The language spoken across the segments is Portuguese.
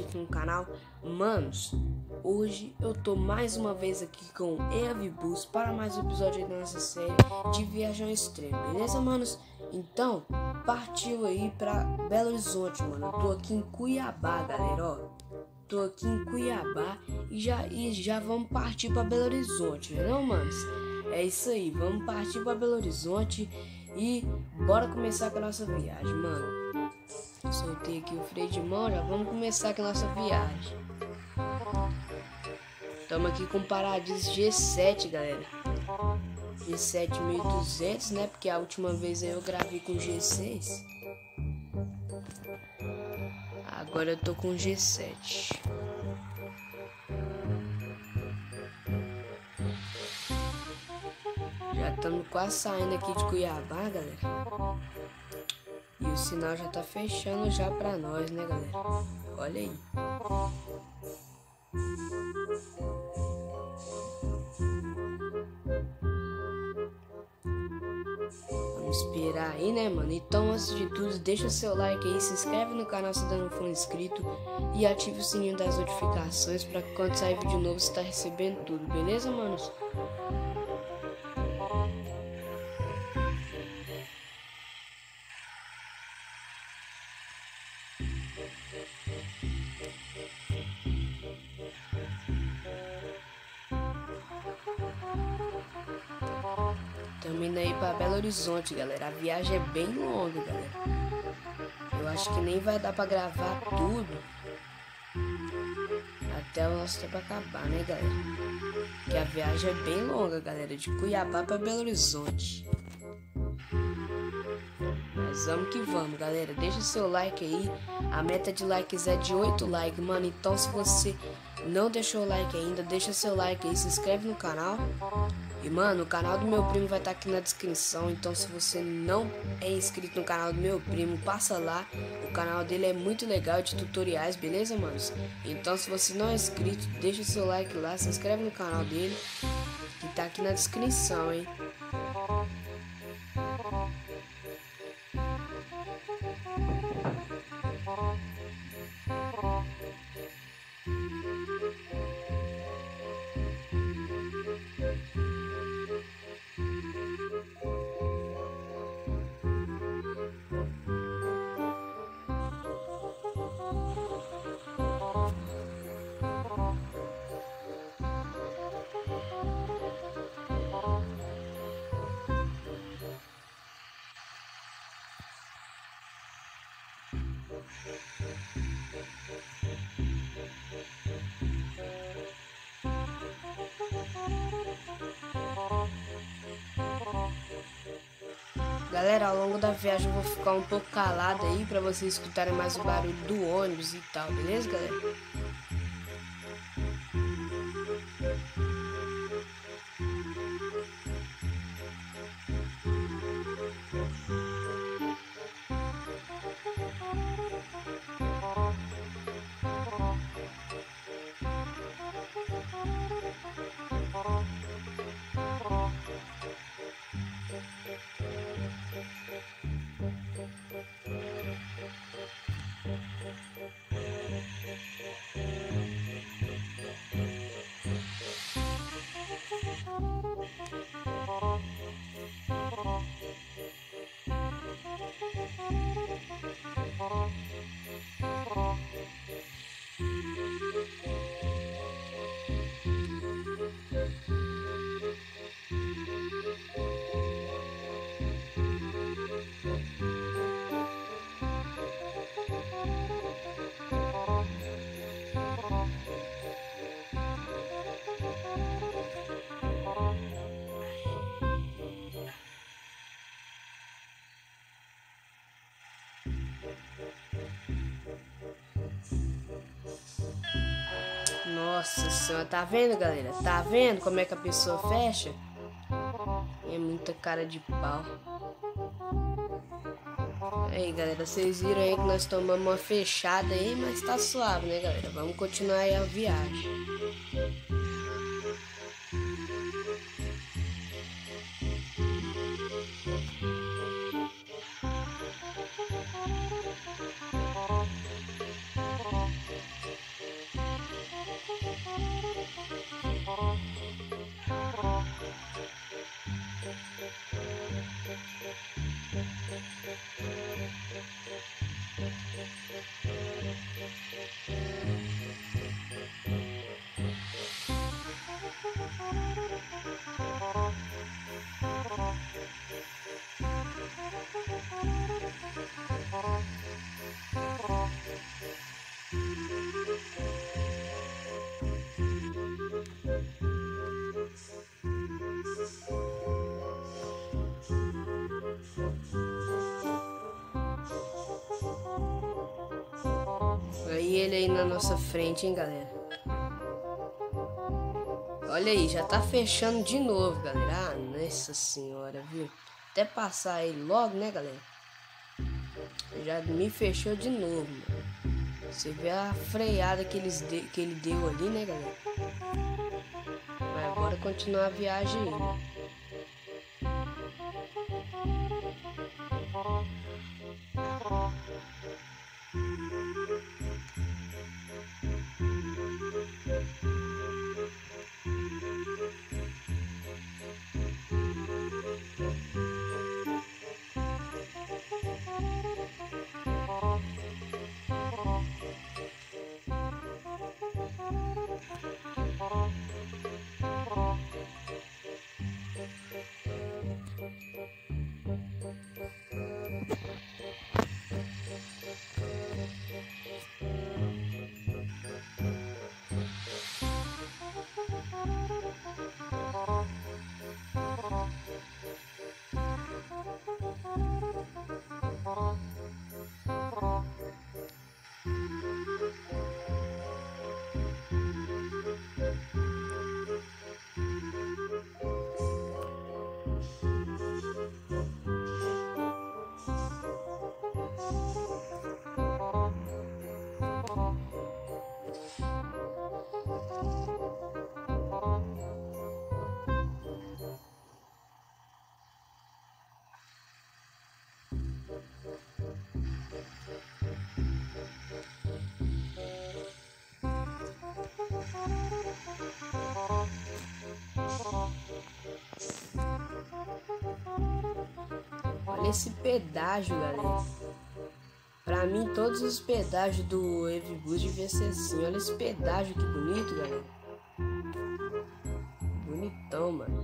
inscrito no canal. Manos, hoje eu tô mais uma vez aqui com Evibus para mais um episódio da nossa série de Viagem ao Extremo, beleza, manos? Então, partiu aí pra Belo Horizonte, mano. Eu tô aqui em Cuiabá, galera, ó. Tô aqui em Cuiabá e já vamos partir pra Belo Horizonte, não, manos? É isso aí, vamos partir pra Belo Horizonte e bora começar com a nossa viagem, mano. Soltei aqui o freio de mão, já vamos começar com a nossa viagem. Estamos aqui com o Paradiso G7, galera. G7 1200, né? Porque a última vez eu gravei com G6. Agora eu tô com G7. Já estamos quase saindo aqui de Cuiabá, galera. E o sinal já tá fechando já pra nós, né, galera? Olha aí. Vamos esperar aí, né, mano? Então, antes de tudo, deixa o seu like aí, se inscreve no canal se ainda não for inscrito e ative o sininho das notificações pra que quando sair vídeo novo você tá recebendo tudo, beleza, manos? Estamos indo aí pra Belo Horizonte, galera. A viagem é bem longa, galera. Eu acho que nem vai dar pra gravar tudo até o nosso tempo acabar, né, galera? Porque a viagem é bem longa, galera. De Cuiabá pra Belo Horizonte. Mas vamos que vamos, galera. Deixa o seu like aí. A meta de likes é de 8 likes, mano. Então, se você não deixou o like ainda, deixa o seu like aí. Se inscreve no canal. E, mano, o canal do meu primo vai estar aqui na descrição. Então, se você não é inscrito no canal do meu primo, passa lá. O canal dele é muito legal, de tutoriais, beleza, manos? Então, se você não é inscrito, deixa o seu like lá. Se inscreve no canal dele, que tá aqui na descrição, hein? Galera, ao longo da viagem eu vou ficar um pouco calado aí pra vocês escutarem mais o barulho do ônibus e tal, beleza, galera? Nossa senhora, tá vendo, galera? Tá vendo como é que a pessoa fecha? É muita cara de pau. Aí, galera, vocês viram aí que nós tomamos uma fechada aí, mas tá suave, né, galera? Vamos continuar aí a viagem. ele aí na nossa frente, hein, galera. Olha aí, já tá fechando de novo, galera. Ah, nossa senhora, viu? Até passar ele logo, né, galera? Já me fechou de novo, mano. Você vê a freada que ele deu ali, né, galera? Mas bora continuar a viagem aí, né? Olha esse pedágio, galera. Pra mim, todos os pedágios do Evibus deviam ser assim. Olha esse pedágio, que bonito, galera. Bonitão, mano.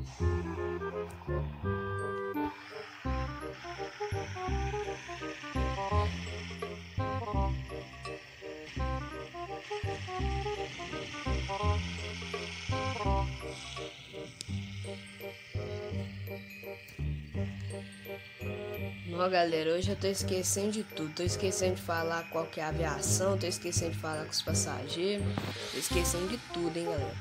Ó, galera, hoje eu tô esquecendo de tudo. Tô esquecendo de falar qual que é a aviação. Tô esquecendo de falar com os passageiros. Tô esquecendo de tudo, hein, galera.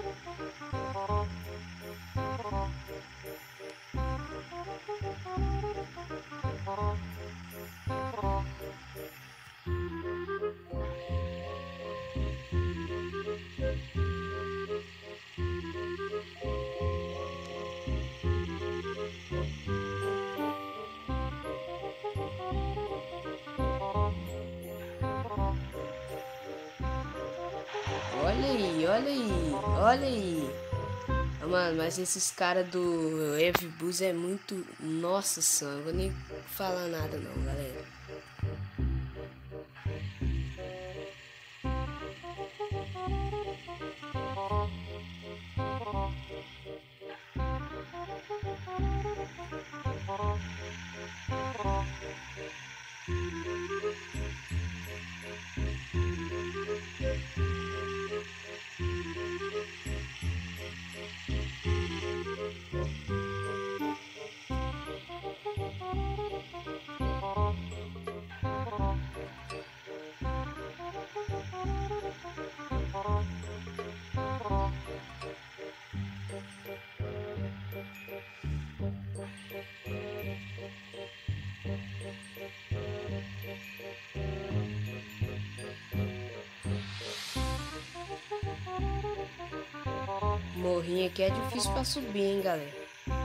Olha aí, olha aí, olha aí. Mano, mas esses caras do Evibus é muito... Nossa senhora, não vou nem falar nada não, galera. Morrinho aqui é difícil pra subir, hein, galera.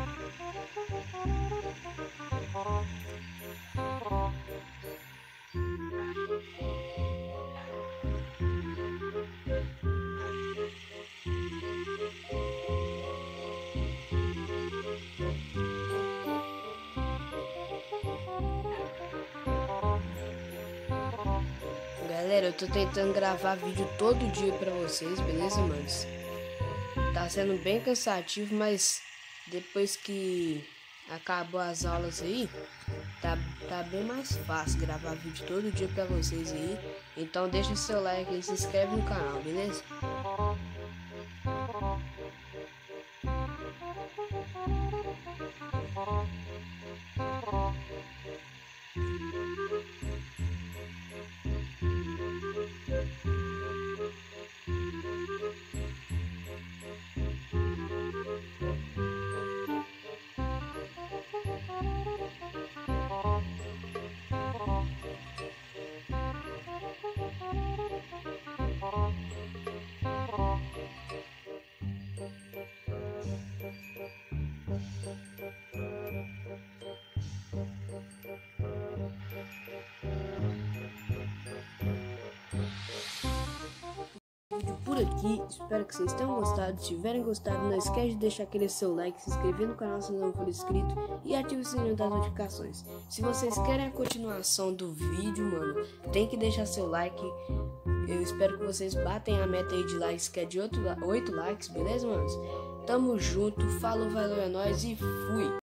Galera, eu tô tentando gravar vídeo todo dia pra vocês, beleza, manos? Tá sendo bem cansativo, mas depois que acabou as aulas aí, tá bem mais fácil gravar vídeo todo dia pra vocês aí. Então deixa seu like e se inscreve no canal, beleza? por aqui. Espero que vocês tenham gostado. Se tiverem gostado, não esquece de deixar aquele seu like, se inscrever no canal se não for inscrito e ative o sininho das notificações. Se vocês querem a continuação do vídeo, mano, tem que deixar seu like. Eu espero que vocês batem a meta aí de likes, que é de 8 likes, beleza, manos? Tamo junto, falou, valeu, é nóis e fui!